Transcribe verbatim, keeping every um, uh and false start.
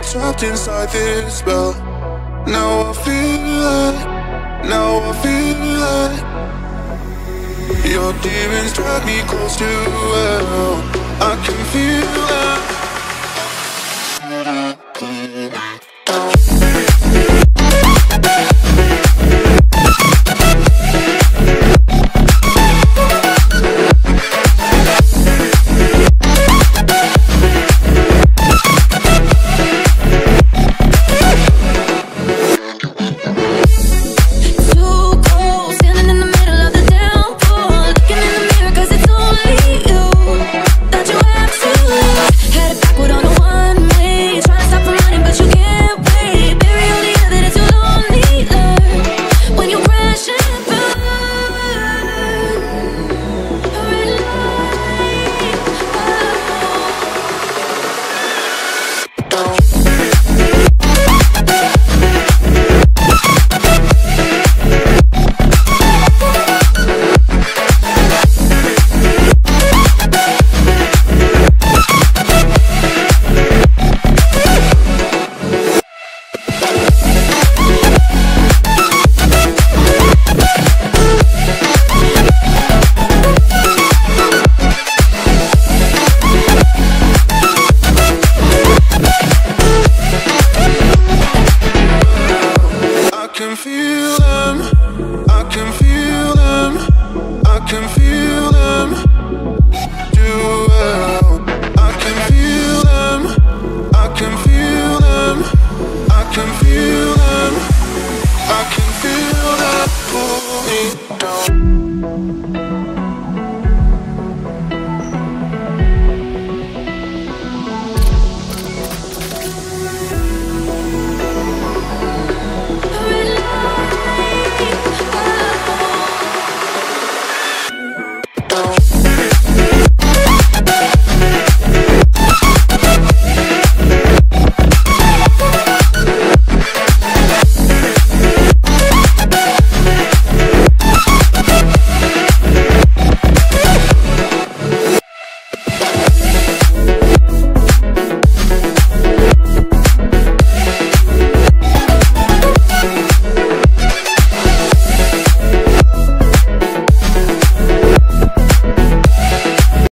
trapped inside this spell. Now I feel it, now I feel it. Your demons drag me close to hell. I can feel it. I can feel that pull me down.